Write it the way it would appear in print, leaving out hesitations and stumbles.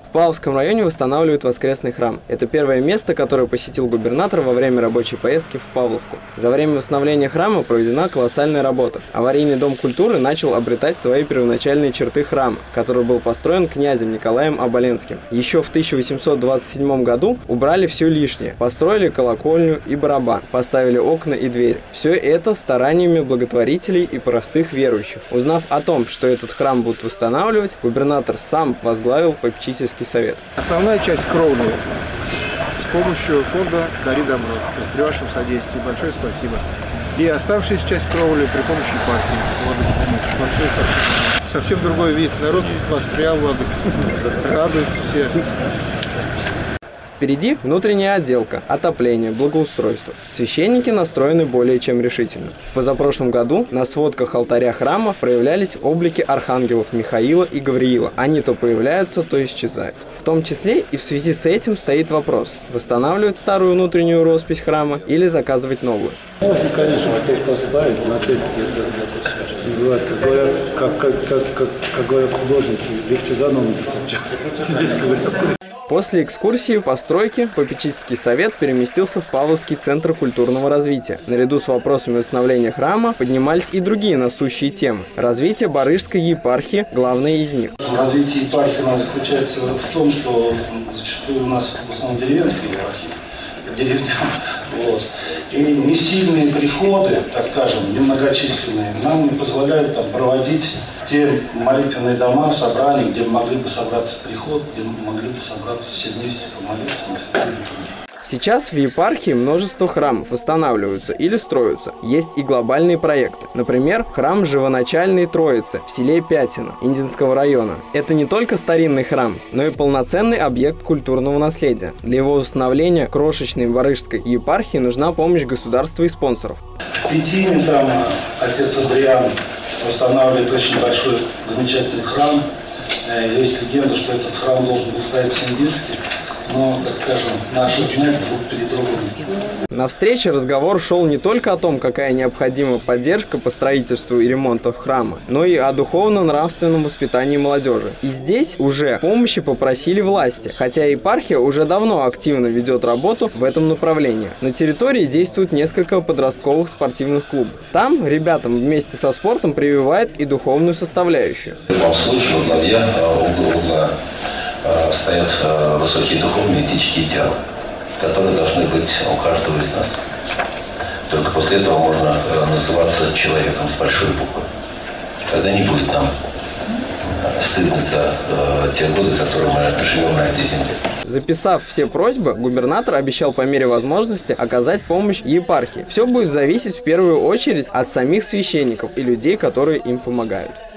В Павловском районе восстанавливают воскресный храм. Это первое место, которое посетил губернатор во время рабочей поездки в Павловку. За время восстановления храма проведена колоссальная работа. Аварийный дом культуры начал обретать свои первоначальные черты храма, который был построен князем Николаем Оболенским. Еще в 1827 году убрали все лишнее, построили колокольню и барабан, поставили окна и двери. Все это стараниями благотворителей и простых верующих. Узнав о том, что этот храм будут восстанавливать, губернатор сам возглавил попечительский совет. Основная часть кровли с помощью фонда «Дари добро». При вашем содействии большое спасибо. И оставшаяся часть кровли при помощи епархии. Большое спасибо. Совсем другой вид. Народ восприял, радуется все. Впереди внутренняя отделка, отопление, благоустройство. Священники настроены более чем решительно. В позапрошлом году на сводках алтаря храма проявлялись облики архангелов Михаила и Гавриила. Они то появляются, то исчезают. В том числе и в связи с этим стоит вопрос: восстанавливать старую внутреннюю роспись храма или заказывать новую. Можно, конечно, что-то поставить, но опять-таки как говорят художники, легче заново написать, чем сидеть ковыряться. После экскурсии по стройке попечительский совет переместился в Павловский центр культурного развития. Наряду с вопросами восстановления храма поднимались и другие насущие темы. Развитие Барыжской епархии – главное из них. Развитие епархии у нас заключается в том, что зачастую у нас в основном деревенская епархия, деревня. Вот. И несильные приходы, так скажем, немногочисленные, нам не позволяют там проводить те молитвенные дома, собрания, где могли бы собраться приход, где могли бы собраться все вместе помолиться на святой литургии. Сейчас в епархии множество храмов восстанавливаются или строятся. Есть и глобальные проекты. Например, храм Живоначальной Троицы в селе Пятино Индинского района. Это не только старинный храм, но и полноценный объект культурного наследия. Для его восстановления крошечной Барыжской епархии нужна помощь государства и спонсоров. В Пятине там отец Адриан восстанавливает очень большой, замечательный храм. Есть легенда, что этот храм должен был стоять в Синдирске. Но, так скажем, наши знаки будут перетроганы. На встрече разговор шел не только о том, какая необходима поддержка по строительству и ремонту храма, но и о духовно-нравственном воспитании молодежи. И здесь уже помощи попросили власти, хотя епархия уже давно активно ведет работу в этом направлении. На территории действует несколько подростковых спортивных клубов. Там ребятам вместе со спортом прививают и духовную составляющую. В любом случае, во главе угла стоят высокие духовные этические идеалы, которые должны быть у каждого из нас. Только после этого можно называться человеком с большой буквы. Когда не будет нам стыдно за те годы, которые мы живем на этой земле. Записав все просьбы, губернатор обещал по мере возможности оказать помощь епархии. Все будет зависеть в первую очередь от самих священников и людей, которые им помогают.